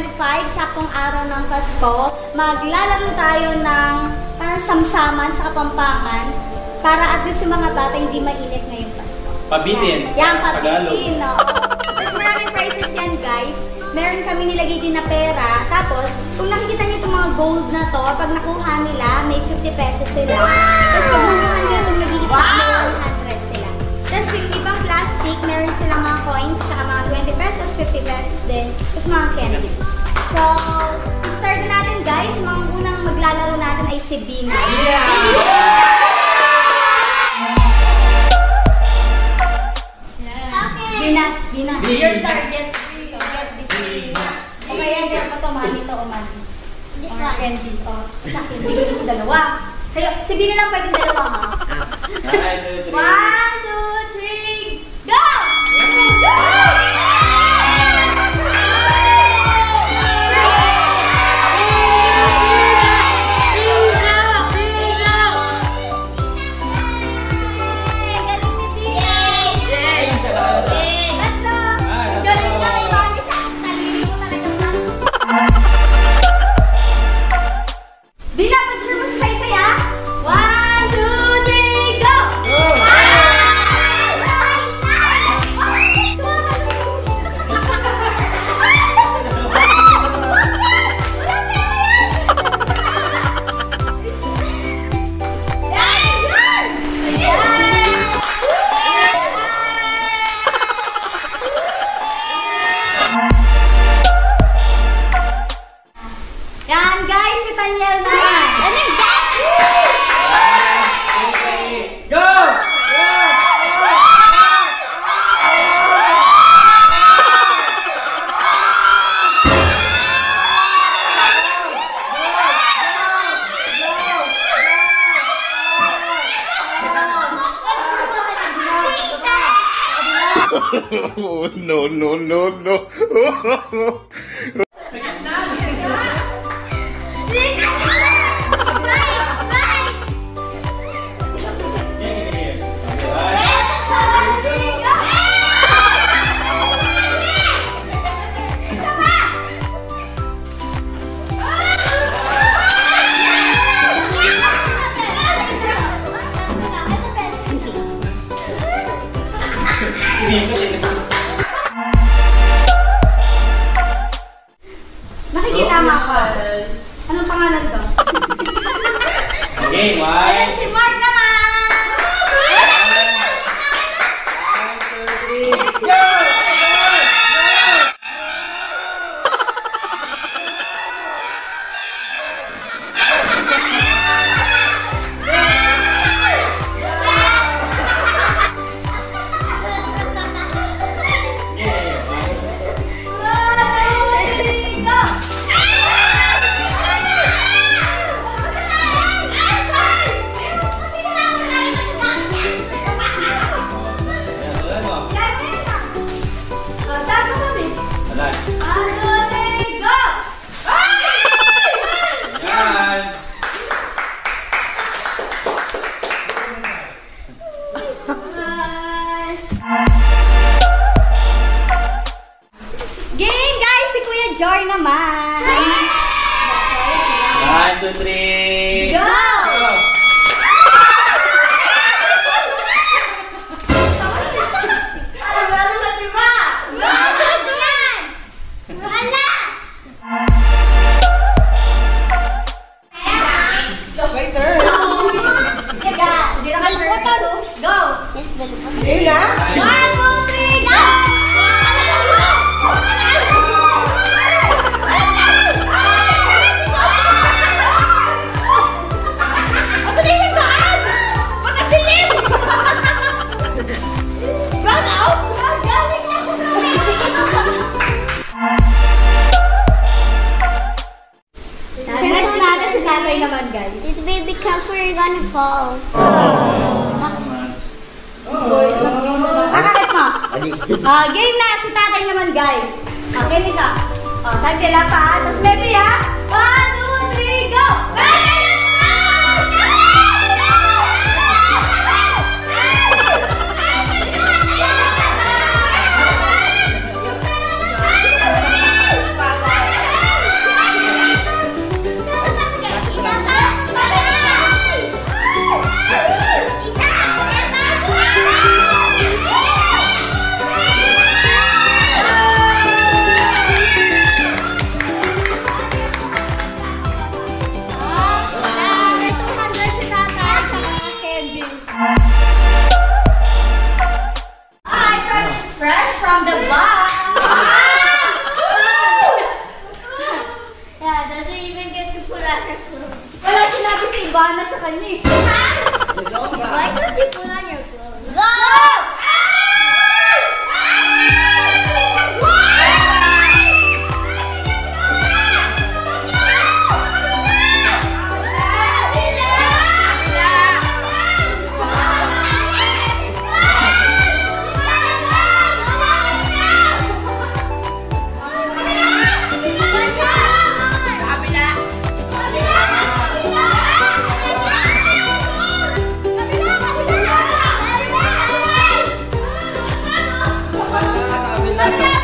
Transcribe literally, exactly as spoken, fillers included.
twenty-five, saktong araw ng Pasko, maglalaro tayo ng parang samsaman sa Kapampangan para at least yung mga bata hindi mainit ngayong Pasko. Pabitin. Yan, yan pabitin. No? Tapos maraming prizes yan, guys. Meron kami nilagay din na pera. Tapos, kung nakikita niyo itong mga gold na to, pag nakuha nila, may fifty pesos sila. Tapos pag nakuha nila itong nag-iisa, may one hundred sila. Tapos yung ibang plastic, meron silang mga coins, tsaka mga twenty pesos, fifty pesos din. Tapos mga candies. So, start na natin, guys. Mga unang maglalaro natin ay si Bina. Yeah! Okay. Bina, Bina. Your target. So, get this Bina. O kaya, get mo to, money to, o money. This one. Candy. O, tsaka, bigyan ko dalawa. Sa'yo, si Bina lang pwedeng dalawa, ha? One, two, three, go! Go! Yan guys, si Tanyel naman. Ano yung guys? Go! Oh, no, no, no, no. Nakikitama ko. Anong pangalan ko? Okay, one. Ayan si Mark naman! One, two, three, go! Game guys, si Kuya Joy naman. One, two, three, go! Go! Wala na diba? Wala yan! Wala! My turn. Yaga, di na ka-turn. Go! Yes, balipot. Ina? One, two, three, go! Next natin si tatay naman, guys. This baby careful, you're gonna fall. Kakakit mo. Ah, game na si tatay naman, guys. Okay, nito. Oh, saan kila pa? Tapos maybe, ha? One, two, three, go! kanya eh. Why don't you put on your clothes? Go! Kabila!